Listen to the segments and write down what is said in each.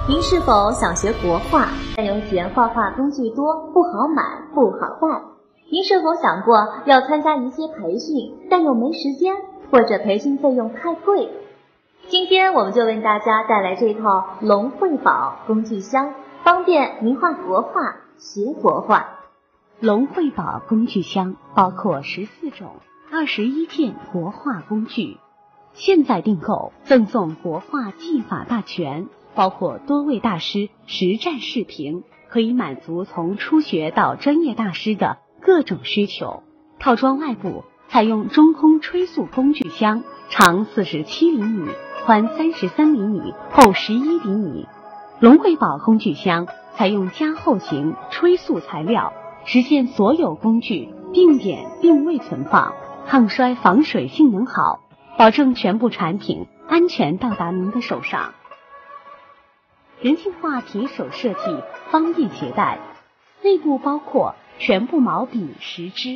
您是否想学国画，但又嫌画画工具多，不好买，不好带？您是否想过要参加一些培训，但又没时间，或者培训费用太贵？今天我们就为大家带来这套龙绘宝工具箱，方便您画国画、学国画。 龙绘宝工具箱包括14种、21件国画工具，现在订购赠送国画技法大全，包括多位大师实战视频，可以满足从初学到专业大师的各种需求。套装外部采用中空吹塑工具箱，长47厘米，宽33厘米，厚11厘米。龙绘宝工具箱采用加厚型吹塑材料，实现所有工具定点定位存放，抗摔防水性能好，保证全部产品安全到达您的手上。人性化铁手设计，方便携带，内部包括全部毛笔10支，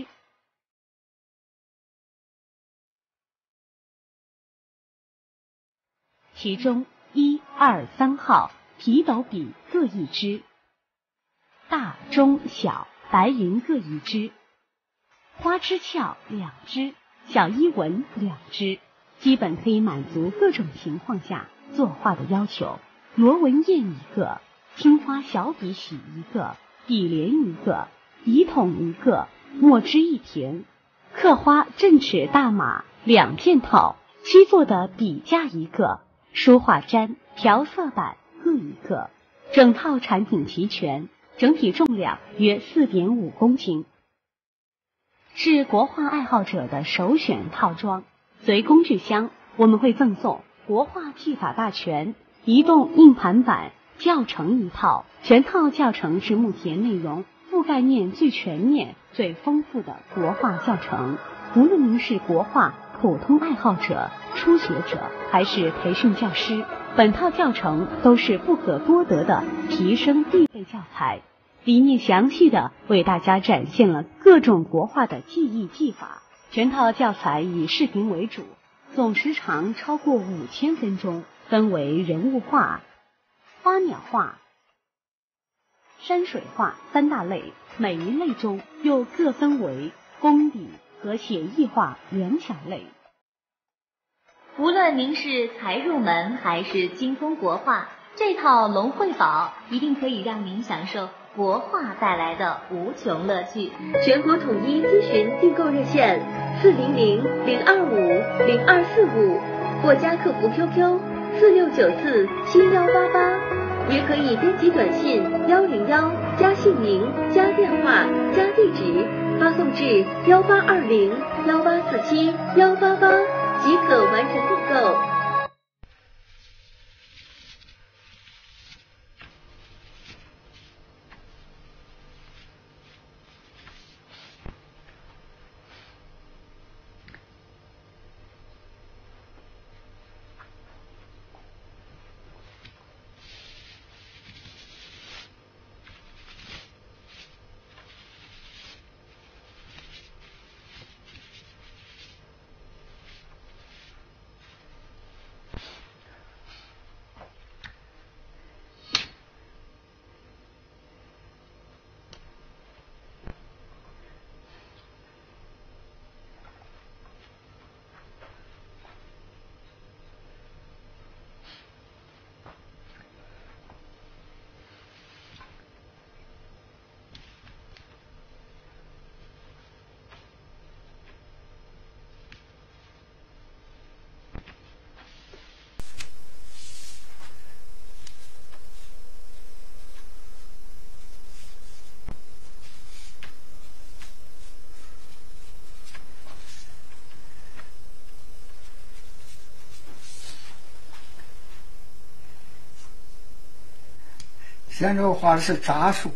其中1、2、3号皮斗笔各1支，大、中、小白云各1支，花枝鞘2支，小衣纹2支，基本可以满足各种情况下作画的要求。螺纹砚1个，青花小笔洗1个，笔莲1个，笔筒1个，墨汁1瓶，刻花正尺大码2件套，7座的笔架1个，书画砧、调色板各1个，整套产品齐全，整体重量约4.5公斤，是国画爱好者的首选套装。随工具箱我们会赠送国画技法大全、移动硬盘板教程1套，全套教程是目前内容覆盖面最全面、最丰富的国画教程。无论您是国画普通爱好者、初学者，还是培训教师，本套教程都是不可多得的提升必备教材，里面详细的为大家展现了各种国画的技艺技法。全套教材以视频为主，总时长超过5000分钟，分为人物画、花鸟画、山水画3大类，每一类中又各分为工笔和写意画2小类。 无论您是才入门还是精通国画，这套龙绘宝一定可以让您享受国画带来的无穷乐趣。 全国统一咨询订购热线400-025-0245，或加客服 QQ46947188，也可以编辑短信101加姓名加电话加地址发送至182018471888，即可完成订购。 现在我画的是杂树，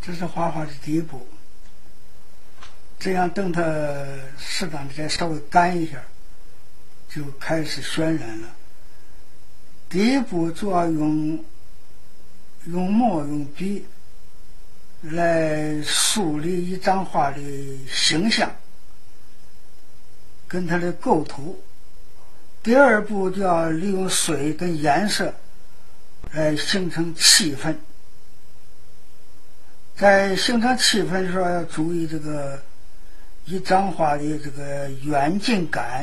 这是画画的第一步。这样等它适当的再稍微干一下，就开始渲染了。第一步主要用墨用笔来树立一张画的形象跟它的构图。第二步就要利用水跟颜色来形成气氛。在形成气氛的时候要注意这个一张画的这个远近感，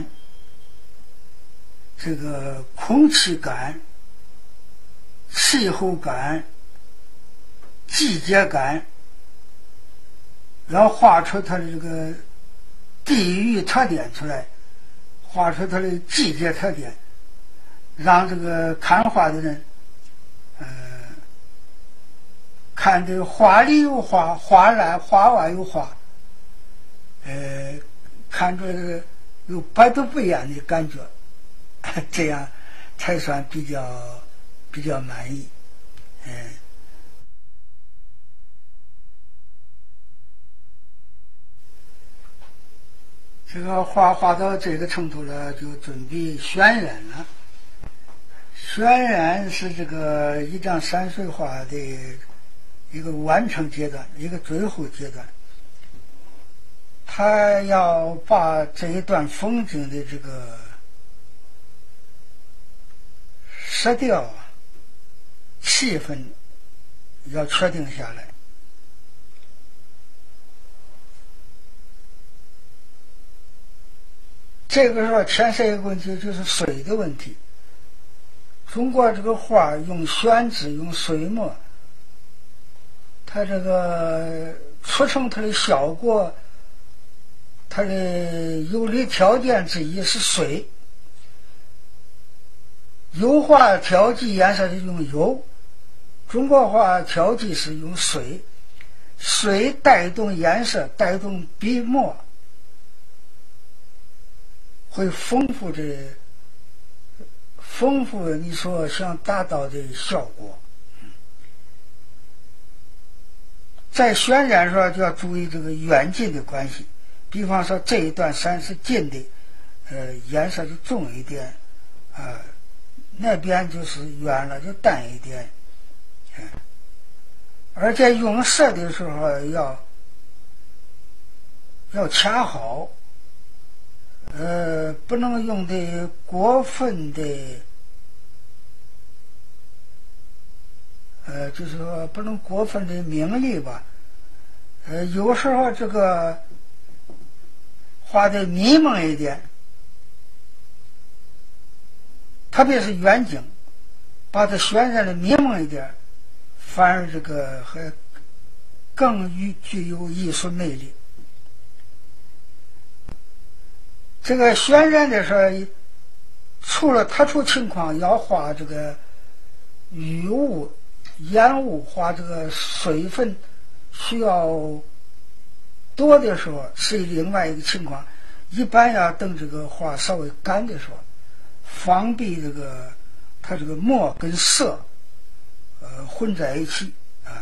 这个空气感、气候感、季节感，然后画出它的这个地域特点出来，画出它的季节特点，让这个看画的人看这个画里有画，画外有画，看着这个有百读不厌的感觉，这样才算比较满意。这个画到这个程度了，就准备渲染了。渲染是这个一张山水画的一个完成阶段，一个最后阶段。他要把这一段风景的这个色调、气氛要确定下来。这个时候牵涉一个问题，就是水的问题。中国这个画用宣纸、用水墨，它这个促成它的效果，它的有利条件之一是水。油画调剂颜色是用油，中国画调剂是用水，水带动颜色，带动笔墨，会丰富你所想达到的效果。在渲染时候就要注意这个远近的关系，比方说这一段山是近的，颜色就重一点，那边就是远了就淡一点，而且用色的时候要恰好，不能用的过分的，就是说不能过分的明丽吧。有时候这个画的迷蒙一点，特别是远景，把它渲染的迷蒙一点，反而这个还更具有艺术魅力。这个渲染的时候，除了特殊情况要画这个雨雾、烟雾，画这个水分需要多的时候，是另外一个情况。一般要等这个画稍微干的时候，防避这个它这个墨跟色混在一起啊。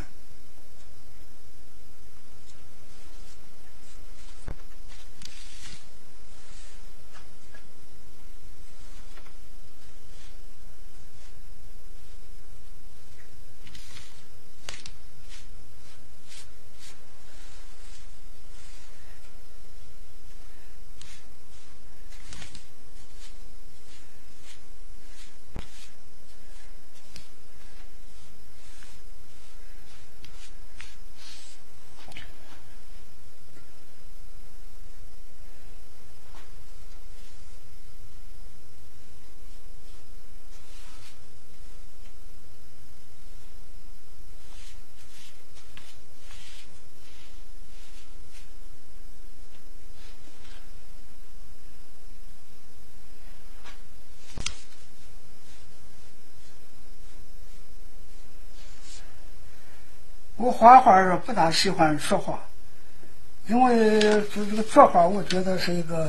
我画画时不大喜欢说话，因为这个作画我觉得是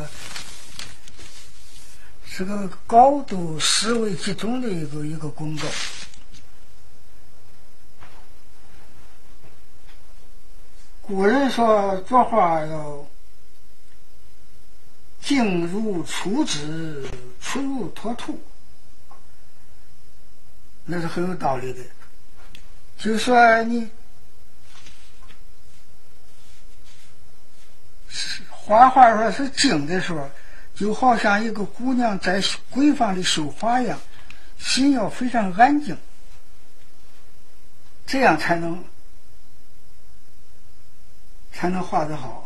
个高度思维集中的一个工作。 古人说作画要静如处子，出如脱兔，那是很有道理的。就是说你画画说是静的时候，就好像一个姑娘在闺房里绣花一样，心要非常安静，这样才能画得好。